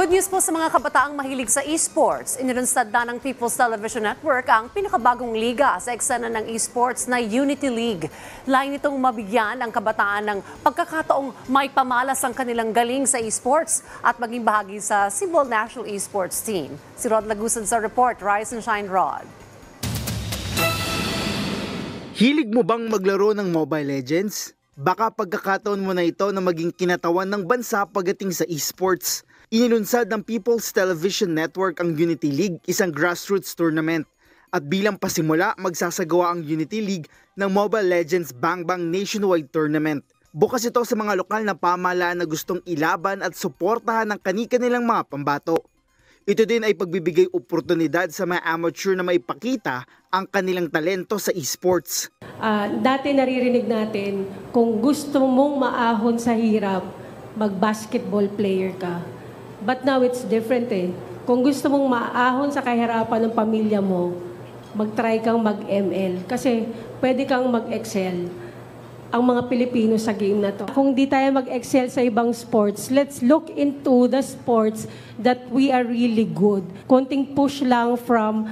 Good news po sa mga kabataang mahilig sa esports. Inilunsad na ng People's Television Network ang pinakabagong liga sa eksena ng esports na Unity League. Lain itong mabigyan ang kabataan ng pagkakataong may pamalas ang kanilang galing sa esports at maging bahagi sa Cebu National Esports Team. Si Rod Lagusan sa report. Rise and shine, Rod. Hilig mo bang maglaro ng Mobile Legends? Baka pagkakataon mo na ito na maging kinatawan ng bansa pagdating sa esports. Inilunsad ng People's Television Network ang Unity League, isang grassroots tournament. At bilang pasimula, magsasagawa ang Unity League ng Mobile Legends Bang Bang Nationwide Tournament. Bukas ito sa mga lokal na pamahalaan na gustong ilaban at suportahan ng kani-kanilang mga pambato. Ito din ay pagbibigay oportunidad sa mga amateur na maipakita ang kanilang talento sa esports. Dati naririnig natin, kung gusto mong maahon sa hirap, mag-basketball player ka. But now it's different eh. Kung gusto mong maahon sa kahirapan ng pamilya mo, mag-try kang mag-ML. Kasi pwede kang mag-excel ang mga Pilipino sa game na to. Kung di tayo mag-excel sa ibang sports, let's look into the sports that we are really good. Konting push lang from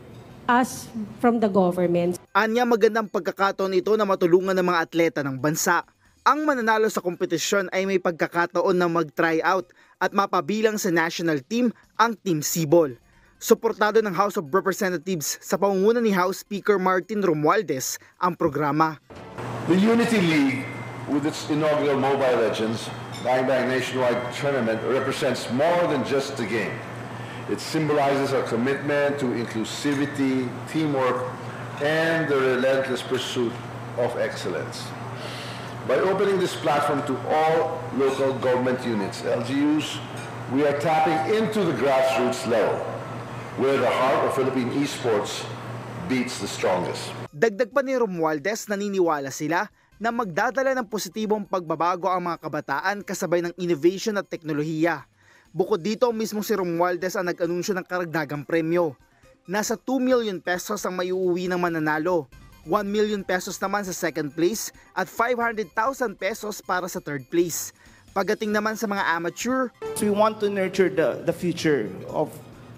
us, from the government. Anya, magandang pagkakataon ito na matulungan ng mga atleta ng bansa. Ang mananalo sa kompetisyon ay may pagkakataon na mag-try out at mapabilang sa national team ang Team Sibol. Suportado ng House of Representatives sa pamumuno ni House Speaker Martin Romualdez ang programa. The Unity League, with its inaugural Mobile Legends Bang Bang Nationwide Tournament, represents more than just a game. It symbolizes our commitment to inclusivity, teamwork, and the relentless pursuit of excellence. By opening this platform to all local government units, LGUs, we are tapping into the grassroots level, where the heart of Philippine esports beats the strongest. Dagdag pa ni Romualdez, naniniwala sila na magdadala ng positibong pagbabago ang mga kabataan kasabay ng innovation at teknolohiya. Bukod dito, mismo si Romualdez ang nag-anunsyo ng karagdagang premyo. Nasa 2 million pesos ang maiuwi ng mananalo, 1 million pesos naman sa second place at 500,000 pesos para sa third place. Pagdating naman sa mga amateur, we want to nurture the future of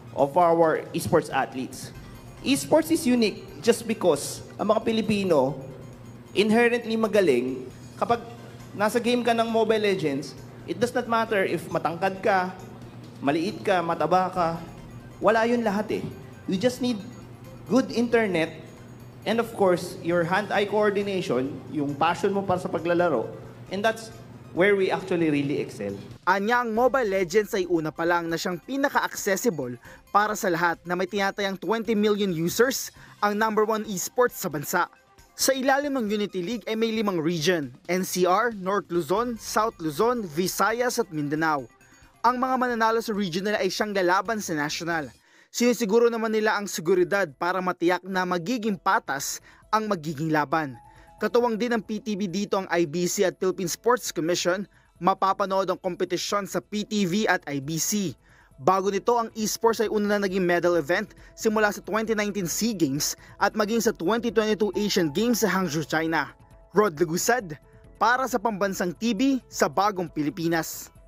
our esports athletes. Esports is unique just because ang mga Pilipino inherently magaling. Kapag nasa game ka ng Mobile Legends, it does not matter if matangkad ka, maliit ka, mataba ka. Wala yun lahat eh. You just need good internet. And of course, your hand-eye coordination, yung passion mo para sa paglalaro, and that's where we actually really excel. Anya, ang Mobile Legends ay una pa lang na siyang pinaka-accessible para sa lahat na may tinatayang 20 million users, ang #1 esports sa bansa. Sa ilalim ng Unity League ay may 5 region: NCR, North Luzon, South Luzon, Visayas at Mindanao. Ang mga mananalo sa regional ay siyang lalaban sa national. Sinisiguro naman nila ang seguridad para matiyak na magiging patas ang magiging laban. Katuwang din ng PTV dito ang IBC at Philippine Sports Commission. Mapapanood ang kompetisyon sa PTV at IBC. Bago nito, ang esports ay una na naging medal event simula sa 2019 SEA Games at maging sa 2022 Asian Games sa Hangzhou, China. Rod Lagusad, para sa Pambansang TV sa Bagong Pilipinas.